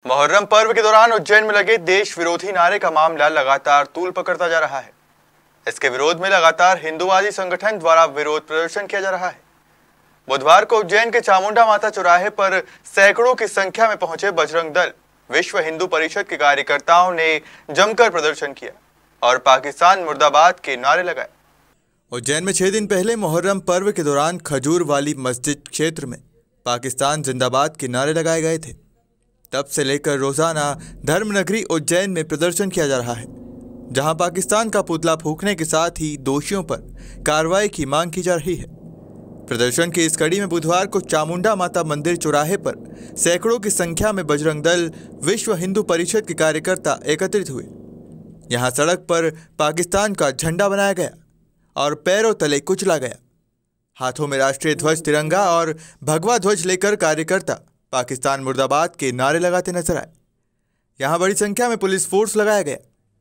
मुहर्रम पर्व के दौरान उज्जैन में लगे देश विरोधी नारे का मामला लगातार तूल पकड़ता जा रहा है। इसके विरोध में लगातार हिंदूवादी संगठन द्वारा विरोध प्रदर्शन किया जा रहा है। बुधवार को उज्जैन के चामुंडा माता चौराहे पर सैकड़ों की संख्या में पहुंचे बजरंग दल, विश्व हिंदू परिषद के कार्यकर्ताओं ने जमकर प्रदर्शन किया और पाकिस्तान मुर्दाबाद के नारे लगाए। उज्जैन में 6 दिन पहले मुहर्रम पर्व के दौरान खजूर वाली मस्जिद क्षेत्र में पाकिस्तान जिंदाबाद के नारे लगाए गए थे। तब से लेकर रोजाना धर्मनगरी उज्जैन में प्रदर्शन किया जा रहा है, जहां पाकिस्तान का पुतला फूंकने के साथ ही दोषियों पर कार्रवाई की मांग की जा रही है। प्रदर्शन की इस कड़ी में बुधवार को चामुंडा माता मंदिर चौराहे पर सैकड़ों की संख्या में बजरंग दल, विश्व हिंदू परिषद के कार्यकर्ता एकत्रित हुए। यहां सड़क पर पाकिस्तान का झंडा बनाया गया और पैरों तले कुचला गया। हाथों में राष्ट्रीय ध्वज, तिरंगा और भगवा ध्वज लेकर कार्यकर्ता पाकिस्तान मुर्दाबाद के नारे लगाते नजर आए। यहां बड़ी संख्या में पुलिस फोर्स लगाया गया।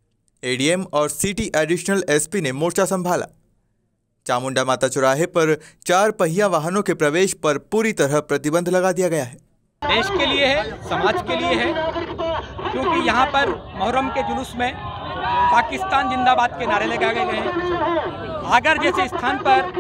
एडीएम और सिटी एडिशनल एसपी ने मोर्चा संभाला। चामुंडा माता चौराहे पर 4 पहिया वाहनों के प्रवेश पर पूरी तरह प्रतिबंध लगा दिया गया है। देश के लिए है, समाज के लिए है, क्योंकि यहाँ पर मुहर्रम के जुलूस में पाकिस्तान जिंदाबाद के नारे लगाए गए हैं। आगर जैसे स्थान पर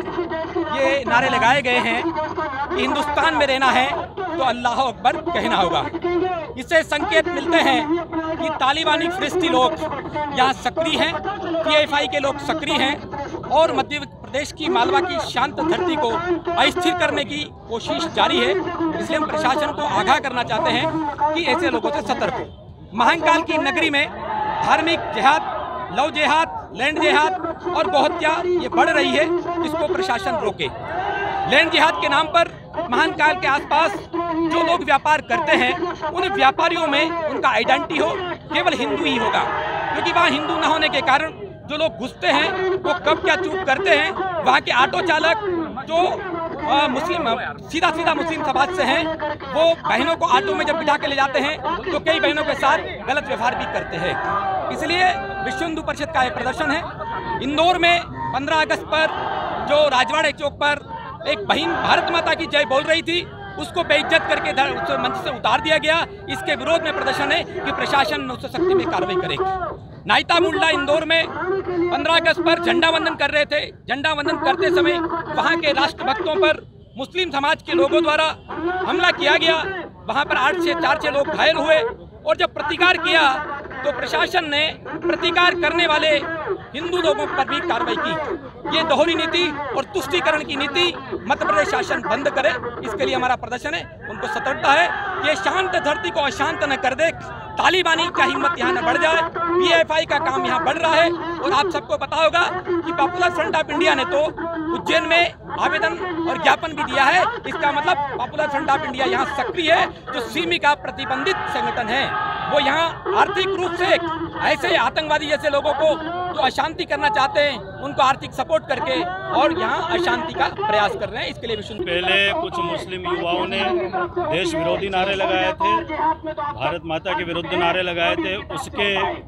ये नारे लगाए गए हैं कि हिंदुस्तान में रहना है तो अल्लाह अकबर कहना होगा। इससे संकेत मिलते हैं कि तालिबानी फिलिस्ती लोग यहाँ सक्रिय हैं, पीएफआई के लोग सक्रिय हैं और मध्य प्रदेश की मालवा की शांत धरती को अस्थिर करने की कोशिश जारी है। इसलिए हम प्रशासन को आगाह करना चाहते हैं कि ऐसे लोगों से सतर्क हो। महंकाल की नगरी में धार्मिक जिहाद, लव जिहाद, लैंड जिहाद और गौहत्या ये बढ़ रही है, इसको प्रशासन रोके। लैंड जिहाद के नाम पर महंकाल के आसपास जो लोग व्यापार करते हैं, उन व्यापारियों में उनका आइडेंटिटी हो केवल हिंदू ही होगा, क्योंकि वहाँ हिंदू न होने के कारण जो लोग घुसते हैं वो कब क्या चूक करते हैं। वहाँ के ऑटो चालक जो मुस्लिम सीधा मुस्लिम समाज से हैं, वो बहनों को ऑटो में जब बिठा के ले जाते हैं तो कई बहनों के साथ गलत व्यवहार भी करते हैं। इसलिए विश्व हिंदू परिषद का ये प्रदर्शन है। इंदौर में 15 अगस्त पर जो राजवाड़े चौक पर एक बहन भारत माता की जय बोल रही थी, उसको बेइज्जत करके उस मंच से उतार दिया गया। इसके विरोध में प्रदर्शन है कि प्रशासन उस सख्ती में कार्रवाई करेगी। नाइता मुल्ला इंदौर में 15 अगस्त पर झंडा वंदन कर रहे थे। झंडा वंदन करते समय वहां के राष्ट्रभक्तों पर मुस्लिम समाज के लोगों द्वारा हमला किया गया। वहां पर 8 से 4 लोग घायल हुए और जब प्रतिकार किया तो प्रशासन ने प्रतिकार करने वाले हिंदू लोगों पर भी कार्रवाई की। ये दोहरी नीति और तुष्टीकरण की नीति मध्य प्रदेश शासन बंद करे, इसके लिए हमारा प्रदर्शन है। उनको सतर्कता है कि ये शांत धरती को अशांत न कर दे, तालिबानी का हिम्मत यहाँ न बढ़ जाए, पीएफआई का काम यहाँ बढ़ रहा है। और आप सबको पता होगा कि पॉपुलर फ्रंट ऑफ इंडिया ने तो उज्जैन में आवेदन और ज्ञापन भी दिया है। इसका मतलब पॉपुलर फ्रंट ऑफ इंडिया यहाँ सक्रिय है। जो सिमी का प्रतिबंधित संगठन है, वो यहाँ आर्थिक रूप से ऐसे आतंकवादी जैसे लोगों को जो अशांति करना चाहते हैं, उनको आर्थिक सपोर्ट करके और यहाँ अशांति का प्रयास कर रहे हैं। इसके लिए विश्व पहले कुछ मुस्लिम युवाओं ने देश विरोधी नारे लगाए थे, भारत माता के विरुद्ध नारे लगाए थे। उसके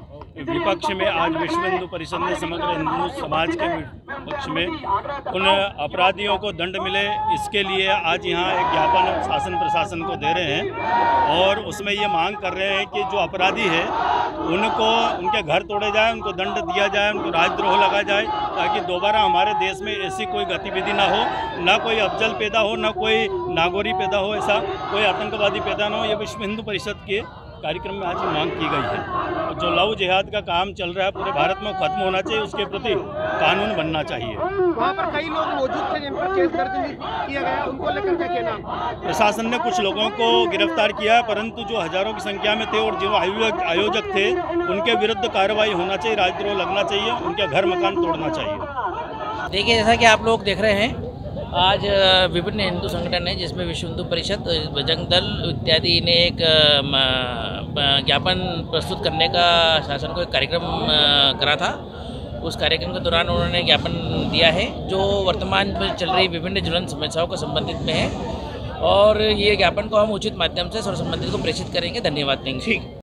विपक्ष में आज विश्व हिंदू परिषद ने समग्र हिंदू समाज के पक्ष में उन अपराधियों को दंड मिले, इसके लिए आज यहाँ एक ज्ञापन शासन प्रशासन को दे रहे हैं और उसमें ये मांग कर रहे हैं कि जो अपराधी है उनको उनके घर तोड़े जाए, उनको दंड दिया जाए, उनको राजद्रोह लगा जाए, ताकि दोबारा हमारे देश में ऐसी कोई गतिविधि ना हो, ना कोई अफजल पैदा हो, ना कोई नागोरी पैदा हो, ऐसा कोई आतंकवादी पैदा ना हो। ये विश्व हिंदू परिषद के कार्यक्रम में आज ये मांग की गई है। जो लव जिहाद का काम चल रहा है पूरे भारत में खत्म होना चाहिए, उसके प्रति कानून बनना चाहिए। वहाँ पर कई लोग मौजूद थे जिन पर केस दर्ज नहीं किया गया, उनको लेकर क्या कहना? प्रशासन ने कुछ लोगों को गिरफ्तार किया, परंतु जो हजारों की संख्या में थे और जो आयोजक थे, उनके विरुद्ध कार्रवाई होना चाहिए, राजद्रोह लगना चाहिए, उनके घर मकान तोड़ना चाहिए। देखिए, जैसा कि आप लोग देख रहे हैं, आज विभिन्न हिंदू संगठन है जिसमें विश्व हिंदू परिषद, बजरंग दल इत्यादि ने एक ज्ञापन प्रस्तुत करने का शासन को एक कार्यक्रम करा था। उस कार्यक्रम के दौरान उन्होंने ज्ञापन दिया है जो वर्तमान में चल रही विभिन्न ज्वलंत समस्याओं को संबंधित में है और ये ज्ञापन को हम उचित माध्यम से सर्व संबंधित को प्रेषित करेंगे। धन्यवाद देंगे।